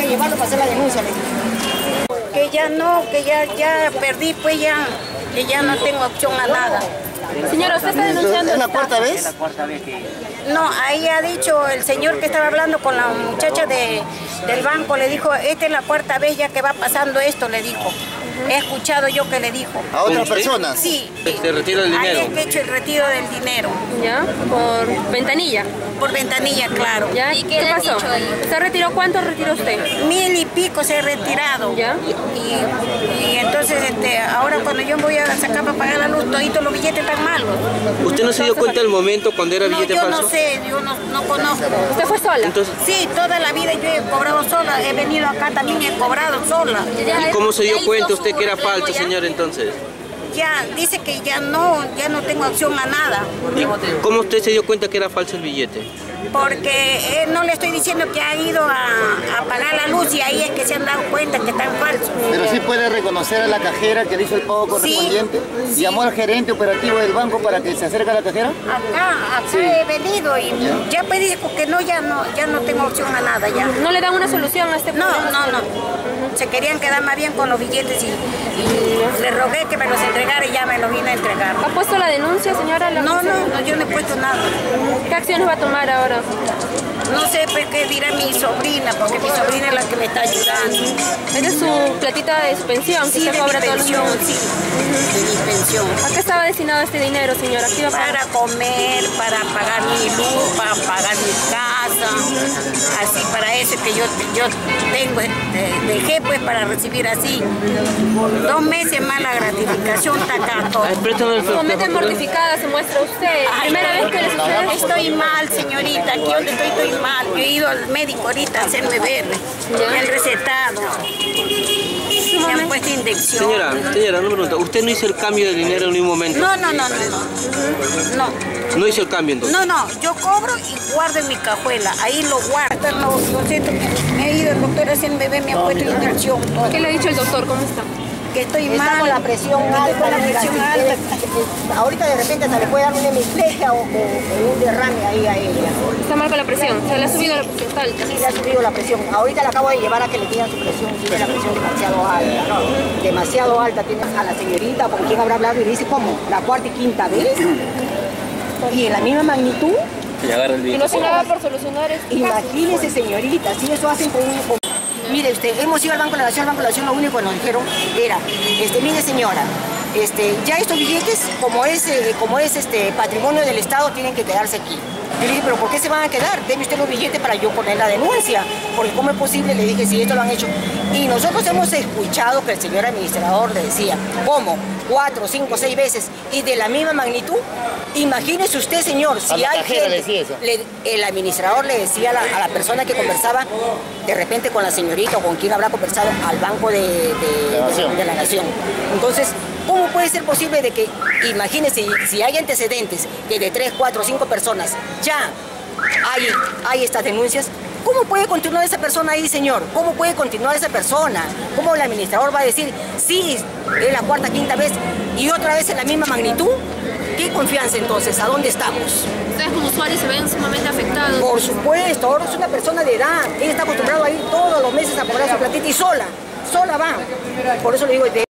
llevarlo para hacer la denuncia, le dije. Que ya no, que ya perdí, pues ya, que ya no tengo opción a nada. Señora, ¿usted está denunciando? ¿Es la cuarta vez? Es la cuarta vez que... No, ahí ha dicho el señor que estaba hablando con la muchacha del banco, le dijo, esta es la cuarta vez ya que va pasando esto, le dijo. He escuchado yo que le dijo. ¿A otras personas? Sí. ¿Este retiro del dinero? Ahí es que he hecho el retiro del dinero. ¿Ya? Por ventanilla. Por ventanilla, claro. ¿Ya? ¿Y ¿Qué pasó? ¿Usted retiró? ¿Cuánto retiró usted? 1000 y pico se he retirado. ¿Ya? Y entonces ahora cuando yo voy a sacar para pagar la luz, toditos los billetes están malos. ¿Usted no se dio cuenta del momento cuando era No, billete yo falso? no sé, yo no conozco. ¿Usted fue sola? Entonces, Sí, toda la vida yo he cobrado sola, he venido acá también, he cobrado sola. ¿y cómo se dio cuenta usted que era falso, señor, entonces? Ya, dice que ya no tengo opción a nada. ¿Y cómo usted se dio cuenta que era falso el billete? Porque no le estoy diciendo que ha ido a pagar la luz y ahí es que se han dado cuenta que están falsos. Pero sí puede reconocer a la cajera que le hizo el pago correspondiente. Sí. ¿Llamó al gerente operativo del banco para que se acerque a la cajera? Acá he venido y ya pedí porque ya no tengo opción a nada ya. ¿No le dan una solución a este problema? No. Se querían quedar más bien con los billetes y le rogué que me los entregara y ya me los vine a entregar. ¿Ha puesto la denuncia, señora? No, yo no he puesto nada. ¿Qué acciones va a tomar ahora? No sé pues, qué dirá mi sobrina, porque mi sobrina es la que me está ayudando. Esta es su platita de su pensión, que Sí, se de cobra mi todos los pensión, meses. sí, de mi pensión. ¿A qué estaba destinado este dinero, señora? ¿Qué iba a pagar? Para comer, para pagar mi luz, para pagar mi casa, así para eso que yo tengo, dejé pues para recibir así 2 meses más la gratificación, está acá todo. Sumamente mortificada se muestra usted. Primera vez que le sucede esto. Estoy mal, señorita, aquí donde estoy mal. Yo he ido al médico ahorita a hacerme ver, me han recetado, me han puesto inyección. Señora, una pregunta. ¿Usted no hizo el cambio de dinero en ningún momento? No. ¿No hizo el cambio entonces? No, yo cobro y guardo en mi cajuela, ahí lo guardo. Lo siento, me ha ido el doctor a hacerme ver, me ha puesto inyección. Todo. ¿Qué le ha dicho el doctor? ¿Cómo está? Que estoy Está mal. con la presión alta. Con la presión alta. Ahorita de repente se le puede dar una hemiplegia o un derrame ahí a ella. Está mal con la presión. Se le ha subido la presión, está alta. Sí, le ha subido la presión. Ahorita le acabo de llevar a que le digan su presión. Tiene la presión demasiado alta, ¿no? Demasiado alta. Tiene a la señorita con quien habrá hablado y le dice, ¿cómo? ¿La cuarta y quinta vez? Y en la misma magnitud. Le agarra el Y billete. no se nada por solucionar esto. Imagínese, señorita, si eso hacen con un... Mire usted, hemos ido al Banco de la Nación, lo único que nos dijeron era, mire señora, ya estos billetes, como es patrimonio del Estado, tienen que quedarse aquí. Yo le dije, ¿pero por qué se van a quedar? Deme usted los billetes para yo poner la denuncia, porque ¿cómo es posible? Le dije, si esto lo han hecho. Y nosotros hemos escuchado que el señor administrador le decía, ¿cómo? 4, 5, 6 veces, y de la misma magnitud. Imagínese usted, señor, si hay gente, el administrador le decía a la persona que conversaba, de repente con la señorita o con quien habrá conversado, al Banco de la Nación. Entonces, ¿cómo puede ser posible de que, imagínese, si hay antecedentes que de 3, 4, 5 personas ya hay estas denuncias? ¿Cómo puede continuar esa persona ahí, señor? ¿Cómo puede continuar esa persona? ¿Cómo el administrador va a decir, sí, es la cuarta, quinta vez y otra vez en la misma magnitud? ¿Qué confianza entonces? ¿A dónde estamos? Ustedes como usuarios se ven sumamente afectados. Por supuesto, ahora es una persona de edad. Él está acostumbrado a ir todos los meses a cobrar su platita y sola va. Por eso le digo,